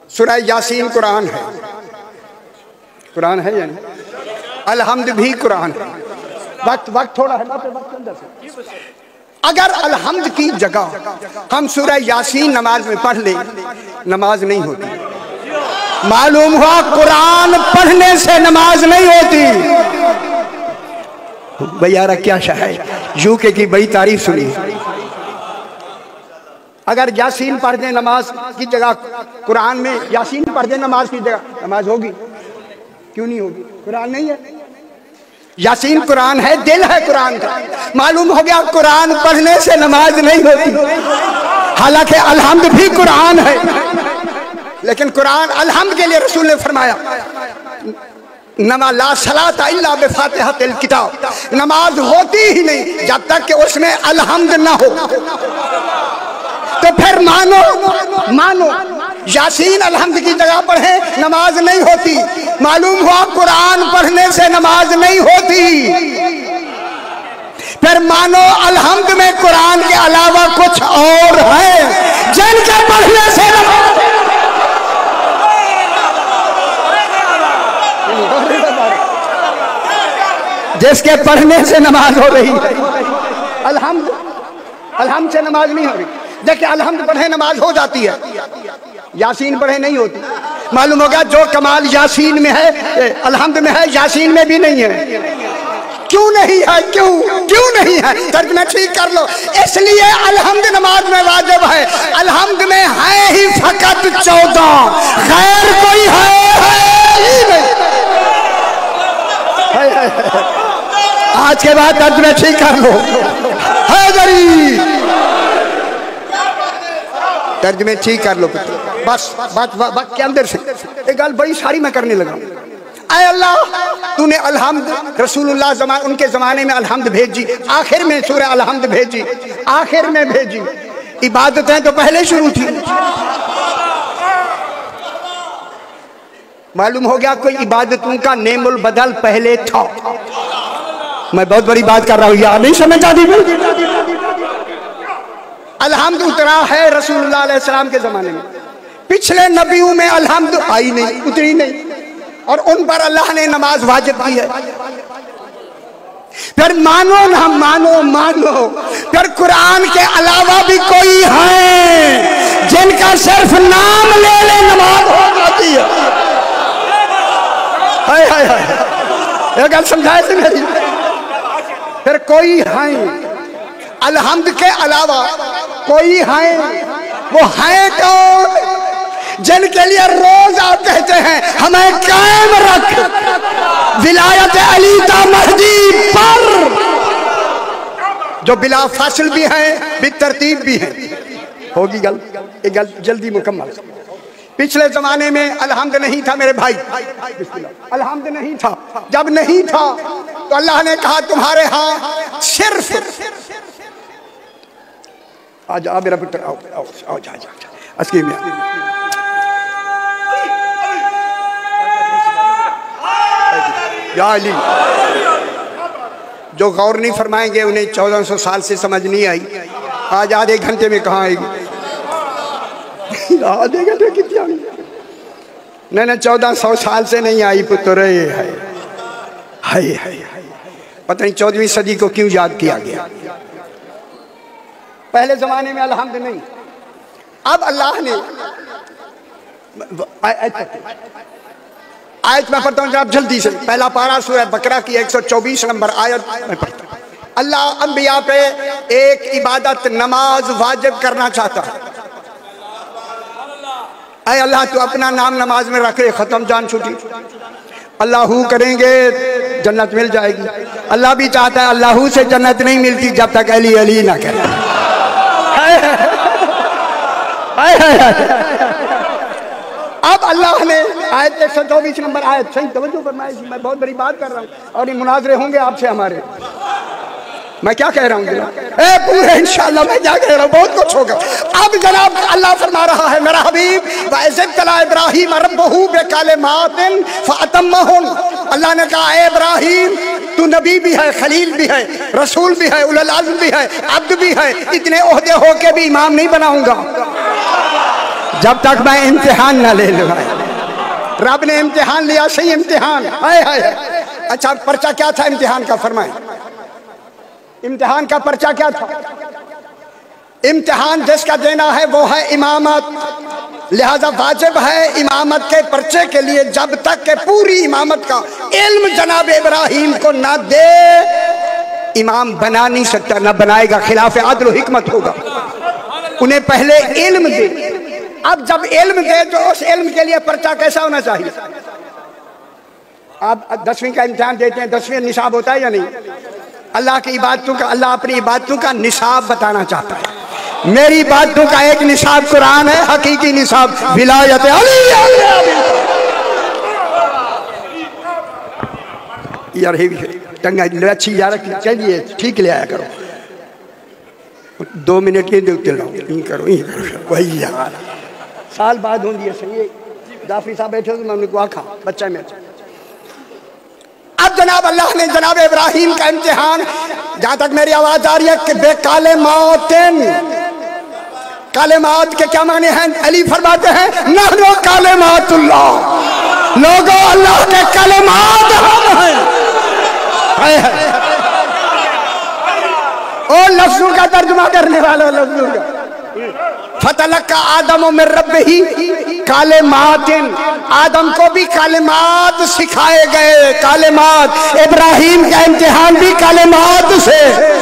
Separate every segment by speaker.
Speaker 1: سورہ یاسین قرآن ہے، قرآن ہے یا نہیں؟ الحمد بھی قرآن ہے۔ وقت تھوڑا ہے نا، وقت اندر سے اگر الحمد کی جگہ ہم سورہ یاسین نماز میں پڑھ لیں، نماز نہیں ہوتی۔ معلوم ہوا قرآن پڑھنے سے نماز نہیں ہوتی۔ بیارہ کیا شاہ ہے، یوکے کی بڑی تعریف سنی۔ اگر یاسین پڑھ دیں نماز کی جگہ، قرآن میں یاسین پڑھ دیں نماز کی جگہ، نماز ہوگی؟ کیوں نہیں ہوگی؟ قرآن نہیں ہے۔ یاسین قرآن ہے، دل ہے قرآن کا۔ معلوم ہو گیا قرآن پڑھنے سے نماز نہیں ہوتی، حالانکہ الحمد بھی قرآن ہے، لیکن قرآن الحمد کے لیے رسول نے فرمایا نما لا صلاۃ الا بفاتحۃ الکتاب، نماز ہوتی ہی نہیں جب تک کہ اس میں الحمد نہ ہو۔ تو پھر مانو یاسین الحمد کی جگہ پڑھیں نماز نہیں ہوتی۔ معلوم ہوا قرآن پڑھنے سے نماز نہیں ہوتی۔ پھر مانو الحمد میں قرآن کے علاوہ کچھ اور ہے جن کے پڑھنے سے نماز، جس کے پڑھنے سے نماز ہو رہی ہے۔ الحمد سے نماز نہیں ہو رہی، دیکھیں الحمد پڑھے نماز ہو جاتی ہے، یاسین پڑھے نہیں ہوتی۔ معلوم ہوگا جو کمال یاسین میں ہے الحمد میں ہے، یاسین میں بھی نہیں ہے۔ کیوں نہیں ہے؟ کیوں نہیں ہے؟ ترجمہ ٹھیک کر لو۔ اس لیے الحمد نماز میں واجب ہے، الحمد میں ہے ہی فقط 14، خیر کوئی ہے ہی نہیں۔ آج کے بعد ترجمہ ٹھیک کر لو، حیدری ترجمہ ٹھیک کر لو۔ بس وقت کے اندر سے ایک گل بڑی ساری میں کرنے لگا۔ اے اللہ تو نے الحمد رسول اللہ ان کے زمانے میں الحمد بھیجی، آخر میں سورہ الحمد بھیجی، آخر میں بھیجی۔ عبادتیں تو پہلے شروع تھی۔ معلوم ہو گیا کوئی عبادتوں کا نیم البدل پہلے تھا۔ میں بہت بڑی بات کر رہا ہوں، یار نہیں سمجھ آتی۔ الحمد اترا ہے رسول اللہ علیہ السلام کے زمانے میں، پچھلے نبیوں میں الحمد آئی نہیں، اتری نہیں، اور ان پر اللہ نے نماز واجب کی ہے۔ پھر مانو نہ مانو پھر قرآن کے علاوہ بھی کوئی ہیں جن کا صرف نام لے لے نماز ہو جاتی ہے۔ یہ گل سمجھائے سے میری۔ پھر کوئی ہیں الحمد کے علاوہ کوئی ہیں، وہ ہیں کون؟ جن کے لیے روز آپ کہتے ہیں ہمیں قائم رکھ ولایت علی تا مہدی پر، جو بلا فاصل بھی ہیں بالترتیب بھی ہیں۔ ہوگی گل، ایک گل جلدی مکمل۔ پچھلے زمانے میں الحمد نہیں تھا میرے بھائی، الحمد نہیں تھا۔ جب نہیں تھا تو اللہ نے کہا تمہارے ہاں صرف آج آ میرا پتر آؤ جا اسکیم میں یا علی۔ جو غور نہیں فرمائیں گے انہیں 1400 سال سے سمجھ نہیں آئی، آج آدھے گھنٹے میں کہاں آئے گی؟ آدھے گھنٹے کتنی آئی؟ نہیں 1400 سال سے نہیں آئی پتر۔ پتہ نہیں 14ویں صدی کو کیوں یاد کیا گیا۔ پہلے زمانے میں الحمد نہیں۔ اب اللہ نے آیت میں پڑھتا ہوں جناب جلدی سے، پہلا پارہ سورہ بقرہ کی 124 نمبر آیت میں پڑھتا ہوں۔ اللہ انبیاء پہ ایک عبادت نماز واجب کرنا چاہتا ہے۔ اے اللہ تو اپنا نام نماز میں رکھ لے، ختم جان چھوٹی۔ اللہ کریں گے جنت مل جائے گی۔ اللہ بھی چاہتا ہے اللہ سے جنت نہیں ملتی جب تک علی علی نہ کرے۔ اب اللہ نے آیت 124 نمبر آیت، صحیح توجہ فرمائے، میں بہت بڑی بات کر رہا ہوں اور یہ مناظرے ہوں گے آپ سے ہمارے۔ میں کیا کہہ رہا ہوں جناب؟ پورے انشاءاللہ میں کیا کہہ رہا ہوں، بہت کچھ ہوگا۔ اب جناب اللہ فرما رہا ہے میرا حبیب وَإِذِ ابْتَلَىٰ إِبْرَاهِيمَ رَبُّهُ بِكَلِمَاتٍ فَأَتَمَّهُنَّ۔ اللہ نے کہا اے ابراہیم تو نبی بھی ہے، خلیل بھی ہے، رسول بھی ہے، اولو العزم بھی ہے، عبد بھی ہے، اتنے عہدے ہو کے بھی امام نہیں بناؤں گا۔ جب تک میں امتحان نہ لے لوں. رب نے امتحان لیا, صحیح امتحان. اچھا پرچہ کیا تھا امتحان کا, فرمائیں امتحان کا پرچہ کیا تھا؟ امتحان جس کا دینا ہے وہ ہے امامت. لہذا واجب ہے امامت کے پرچے کے لیے جب تک کہ پوری امامت کا علم جناب ابراہیم کو نہ دے, امام بنا نہیں سکتا, نہ بنائے گا, خلاف عدل و حکمت ہوگا. انہیں پہلے علم دے. اب جب علم دے تو اس علم کے لیے پرچہ کیسا ہونا چاہیے؟ آپ 10ویں کا امتحان دیتے ہیں, 10ویں نصاب ہوتا ہے یا نہیں؟ اللہ کی عبادتوں کا, اللہ اپنی عبادتوں کا نصاب بتانا چاہتا ہے. میری عبادتوں کا ایک نصاب قرآن ہے, حقیقی نصاب ولایت علی. یار ٹنگا اچھی یار چلیے ٹھیک لے آیا کرو, 2 منٹ کے دے لاؤ کرو وہی یار. سال بعد ہوں گی صحیح. جعفری صاحب بیٹھے تو میں نے کو آکھا بچہ میں. اب جناب اللہ نے جناب ابراہیم کا امتحان, جہاں تک میری آواز آ رہی ہے, کہ بے کالماتن. کالمات کے کیا معنی ہیں؟ علی فرماتے ہیں نحنو کالمات اللہ, لوگوں اللہ کے کلمات ہم ہیں. اور لفظوں کا ترجمہ کرنے والوں لفظوں کا. فتلقى آدم من ربه کالمات, آدم کو بھی کالمات سکھائے گئے. کالمات, ابراہیم کا امتحان بھی کالمات سے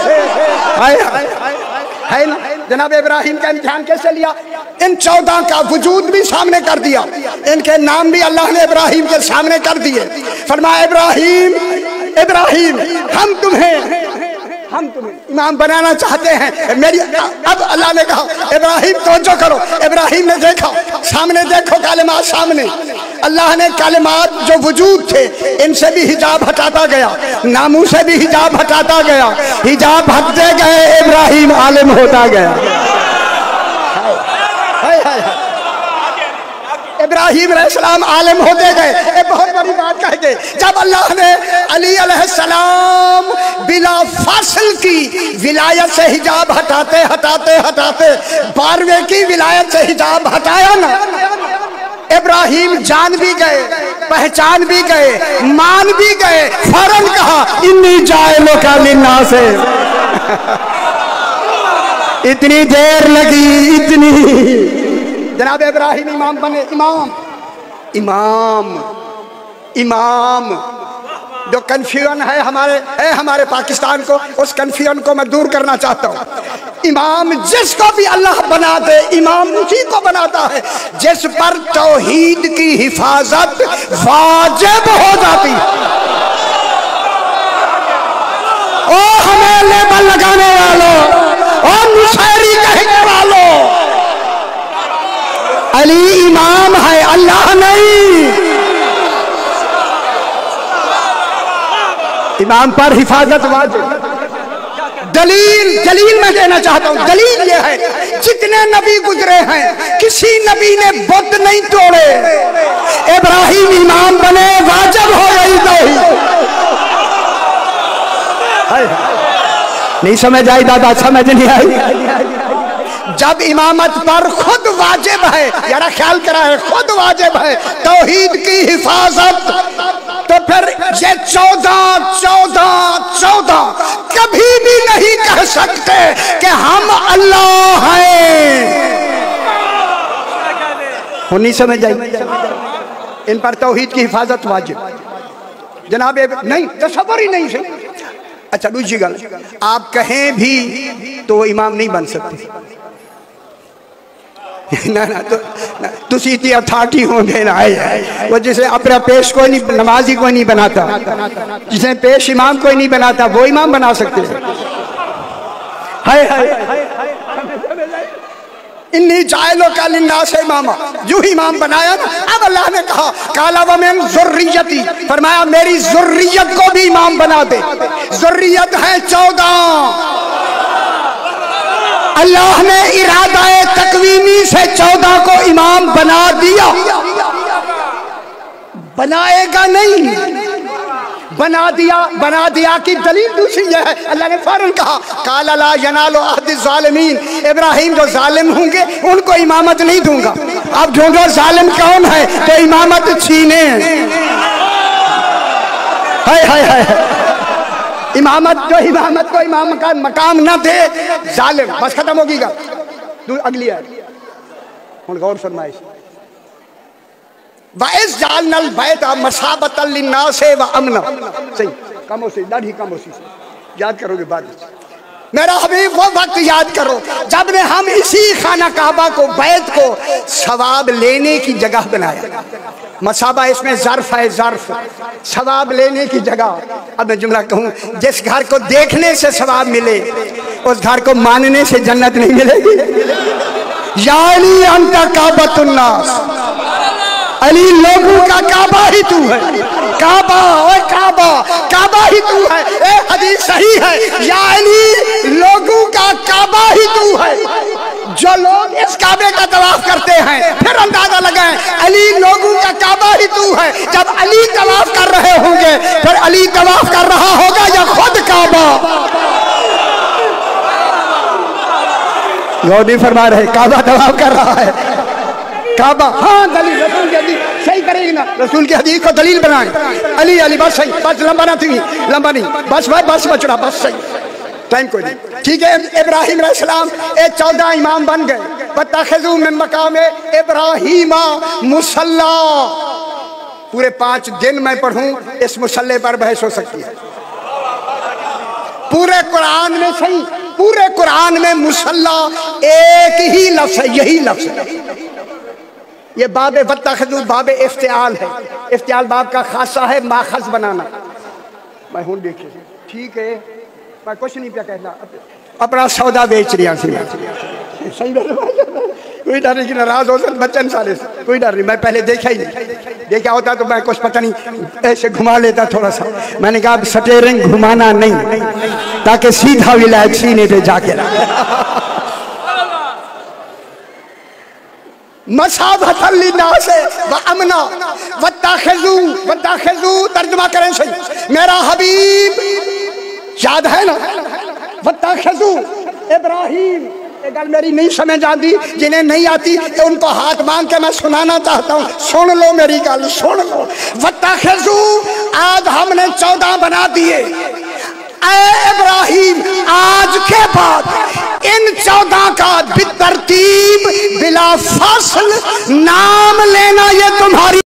Speaker 1: ہے نا. جناب ابراہیم کا امتحان کیسے لیا؟ ان 14 کا وجود بھی سامنے کر دیا, ان کے نام بھی اللہ نے ابراہیم کے سامنے کر دیے. فرمایا ابراہیم ابراہیم ہم تمہیں امام بنانا چاہتے ہیں. میری اب اللہ نے کہا ابراہیم توجہ کرو. ابراہیم نے دیکھا سامنے, دیکھو کلمات سامنے. اللہ نے کلمات جو وجود تھے ان سے بھی حجاب ہٹاتا گیا, ناموں سے بھی حجاب ہٹاتا گیا. حجاب ہٹتے گئے, ابراہیم عالم ہوتا گیا. ابراہیم علیہ السلام عالم ہوتے گئے. ایک بہت بڑی بات کہہ گئے, جب اللہ نے علی علیہ السلام بلا فاصل کی ولایت سے حجاب ہٹاتے ہٹاتے ہٹاتے 12ویں کی ولایت سے حجاب ہٹایا نا, ابراہیم جان بھی گئے, پہچان بھی گئے, مان بھی گئے. فوراً کہا انی جاعلک للناس. اتنی دیر لگی, اتنی. جناب ابراہیم امام بنے. امام جو کنفیوژن ہے ہمارے پاکستان کو, اس کنفیوژن کو میں دور کرنا چاہتا ہوں. امام جس کو بھی اللہ بنا دے, امام اسی کو بناتا ہے جس پر توحید کی حفاظت واجب ہو جاتی. او ہمیں لیبل لگانے والوں, اور مشاعری کہنے والوں, علی امام ہے, اللہ نہیں. امام پر حفاظت واجب. دلیل میں دینا چاہتا ہوں. دلیل یہ ہے جتنے نبی گزرے ہیں کسی نبی نے بت نہیں توڑے. ابراہیم امام بنے, واجب ہو گئی توحید. نہیں سمجھ آئی دادا, سمجھ نہیں آئی. جب امامت پر خود واجب ہے, یارا خیال کرا ہے, خود واجب ہے توحید کی حفاظت, تو پھر یہ 14 کبھی بھی نہیں کہہ سکتے کہ ہم اللہ ہیں. نہیں سمجھ آئی؟ ان پر توحید کی حفاظت واجب. جناب نہیں, تصور ہی نہیں سے. اچھا دوسری گل, آپ کہیں بھی تو وہ امام نہیں بن سکتے. تسی اتنی اتھارٹی ہوں گے نا, وہ جسے اپنا پیش کوئی نہیں, نمازی کوئی نہیں بناتا, جسے پیش امام کوئی نہیں بناتا, وہ امام بنا سکتے ہیں. انی جاعلک للناس اماما, جو ہی امام بنایا. اب اللہ نے کہا قال ومن ذریتی, فرمایا میری ذریت کو بھی امام بنا دے. ذریت ہے 14. اللہ نے ارادہ تکوینی سے 14 کو امام بنا دیا. بنائے گا نہیں, بنا دیا کی دلیل دوسری یہ ہے, اللہ نے فوراً کہا قال لا ینال عہد الظالمین, ابراہیم جو ظالم ہوں گے ان کو امامت نہیں دوں گا. अब ढूंढो जालिम कौन है तो इमामत छीने। हाय हाय हाय, इमामत जो इमामत को इमाम का मकाम न दे जालिम, बस खत्म होगी। अगली है हुन गौर फरमाइश, वइस जालनल बैत मसाबतल लिन्नास व अमना। सही खामोशी, दाढ़ी खामोशी से याद करोगे बाद में। मेरा हबीब वो वक्त याद करो जब ने हम इसी खाना काबा को, बैत को सवाब लेने की जगह बनाया। मसाबा इसमें ज़र्फ है, ज़र्फ सवाब लेने की जगह। अब मैं जुमला कहूँ, जिस घर को देखने से सवाब मिले उस घर को मानने से जन्नत नहीं मिलेगी। यानी अंता काबतुन्नास, अली लोगों का काबा ही तू है। काबा ओए काबा, काबा ही तू है। ए हदीस सही है, यानी लोगों का काबा ही तू है। जो लोग इस काबे का तवाफ करते हैं फिर अंदाजा लगाएं, अली लोगों का काबा ही तू है। जब अली तवाफ कर रहे होंगे फिर अली तवाफ कर रहा होगा या खुद काबा? गौर नहीं फरमा रहे, काबा तवाफ कर रहा है। काबा, हाँ दलील रसूल की हदीस सही करेगी ना, रसूल की हदीस को दलील बनाएं। अली अली बस सही, बस लंबा ना थी, लंबा नहीं, बस भाई बस बचड़ा, बस सही, टाइम कोई नहीं। ठीक है, इब्राहिम अलैहिस्सलाम 14 इमाम बन गए। वत्तखज़ू मिन मकाम इब्राहीमा मुसल्ला। पूरे 5 दिन मैं पढ़ूं इस मुसल्ले पर बहस हो सकती है। पूरे कुरान में सही, पूरे कुरान में मुसल्ला एक ही लफ्ज़ है, यही लफ्ज़ है। ये बाब वत्तखज़ू बाब इफ्तिआल है। इफ्तिआल बाब का खासा है माखज़ बनाना। मैं हूँ देखिए, ठीक है, मैं कुछ नहीं पे कहना, अपना सौदा बेच रिया सही कोई डर नहीं कि नाराज हो सकता बच्चन सारे से, कोई डर नहीं। मैं पहले देखा ही नहीं, देखा होता तो मैं कुछ पता नहीं ऐसे घुमा लेता थोड़ा सा। मैंने कहा स्टीयरिंग घुमाना नहीं, ताकि सीधा विलायत सीने पे जाके मसाबतल लिन्नास व अमना वत्तखज़ू तर्जुमा करें सही। मेरा हबीब याद है ना, वत्तखज़ू इब्राहिम। एक गल मेरी नहीं समझ आती, जिन्हें नहीं आती तो उनको हाथ मांग के मैं सुनाना चाहता हूँ, सुन लो मेरी गल, सुन लो। वत्तखज़ू आज हमने 14 बना दिए। ऐ इब्राहिम, आज के बाद इन 14 का बितरतीब बिला फासल नाम लेना ये तुम्हारी